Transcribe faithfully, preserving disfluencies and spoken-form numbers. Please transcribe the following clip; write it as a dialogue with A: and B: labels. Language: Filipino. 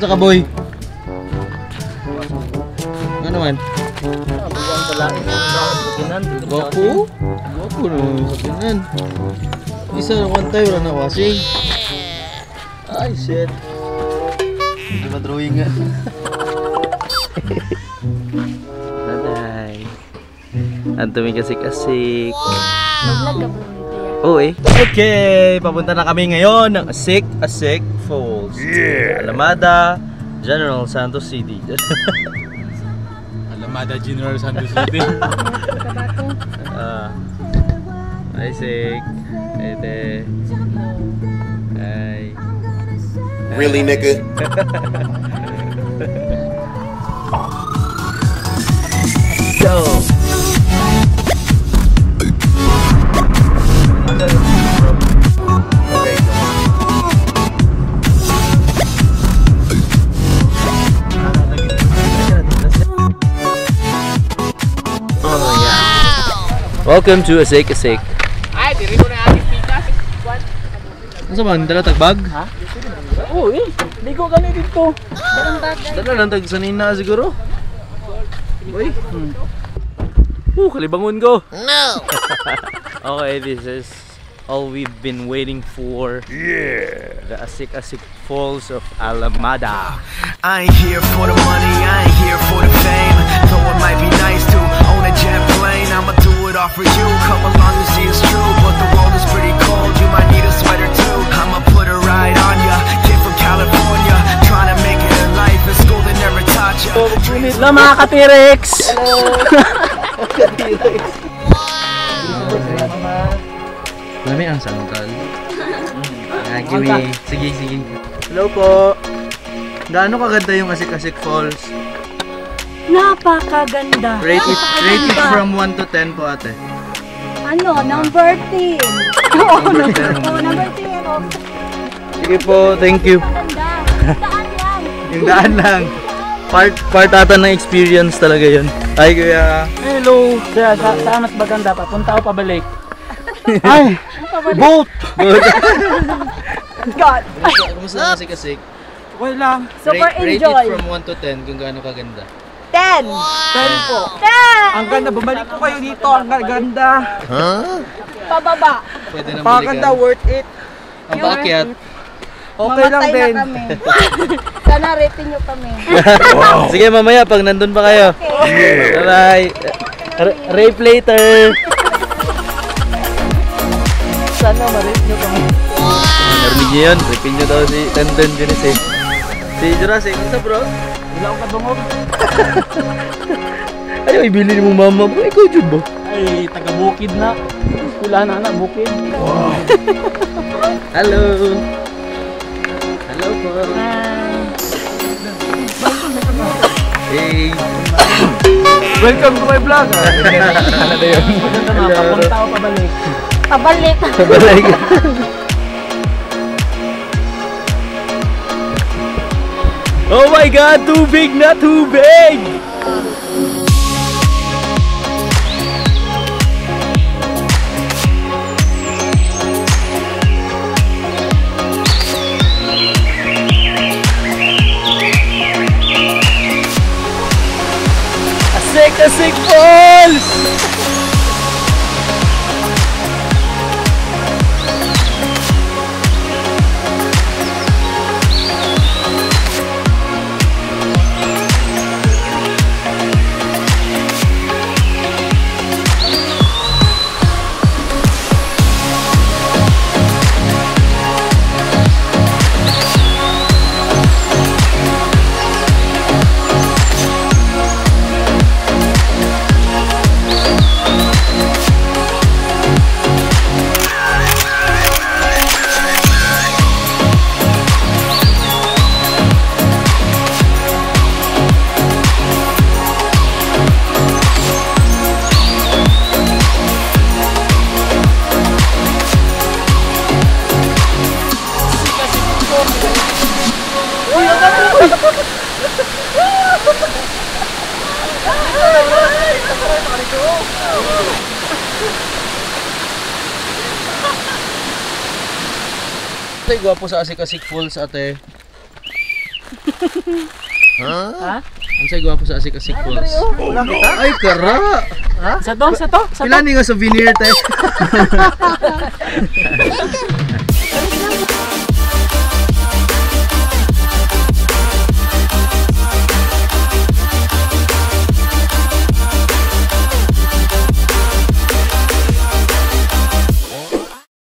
A: sa kaboy. Ano man? Baku? Baku naman sa pinan. Isa na one time wala na wasing. Ay shit. Hindi ba drawing nga?
B: Daday. Antuming kasik-asik.
C: Nag-vlog ka bro nito ya?
B: Oo eh. Okay, papunta na kami ngayon ng Asik Asik Falls. Yeah. Alamada, General Santos City.
A: Alamada General Santos City.
C: Cotabato.
B: Ah. Isaac. Ete. Ay.
D: Really, nigga?
B: Go. Welcome to Asik Asik.
E: Ay, diri ko na ating pikas.
A: Ano ba? Dala tagbag?
E: Ha? Oo eh. Ligo kami dito.
B: Dala lang tag sanina siguro. Uy. Hmm. Uh, kalibangon ko. No. Okay, this is all we've been waiting for. Yeah. The Asik Asik Falls of Alamada.
F: I ain't here for the money, I ain't here for the fame. Though it might be nice to own a jet plane, I'ma do it all for you. Come along and see it's true, but the world is pretty cold. You might need a sweater too. I'ma put a ride on ya. Kid from California, trying to make it in life. In school they never taught ya.
E: Hello mga ka-T-Rex.
A: Lami ang sangkal. Nagimi. Sige, sige. Hello po. Gaano kaganda yung Asik Asik Falls?
C: Napakaganda.
A: Rate it, rate it from one to ten po ate.
C: Ano? Number ten. Oo, number ten. Number ten.
A: Sige po, thank you.
C: Maganda. Daan lang.
A: Yung daan lang. Part, part ata ng experience talaga yun. Ay kuya.
E: Hello. Sa, sa, saan mas maganda? Papunta o pabalik? Ay!
A: Boat!
C: God.
A: Kumusta ang Asik Asik?
E: Okay lang.
C: Super
A: Rate, rate
C: enjoy.
A: it from one to ten kung gaano kaganda.
C: ten.
E: ten po.
C: ten.
E: Ang ganda. Bumalik ko kayo dito. Ang ganda.
C: Pababa.
A: Pwede nang
E: Paganda,
A: balikan.
E: worth it.
A: Ang paakyat.
E: Okay lang
C: Mamatay
E: din.
C: na kami. Sana rating nyo kami.
B: Sige mamaya pag nandun pa kayo.
C: Okay.
B: Bye-bye. R- rape later.
E: Sana ma-rate nyo kami.
B: Narinig niyo yun? Rapin nyo daw si Tandon Junis eh. Si Jurassic, ano bro?
E: Wala akong kadungog.
B: Ayaw, ibili mo mama mo. Ikaw dyan ba?
E: Ay, taga-bukid na. Wala na na, bukid.
B: Wow. Hello. Hello po. Hey.
E: Welcome to my vlog. Ano na yun? Papunta o pabalik?
C: Pabalik.
B: Pabalik. Oh my God! Too big na too big! Asik Asik Falls! Ate, gwapo sa Asik Asik Falls ate.
E: Ha?
A: Ang say gwapo sa Asik Asik Falls. Ay, kara!
E: Sa to, sa to, sa to.
A: Pila ni nga souvenir tayo.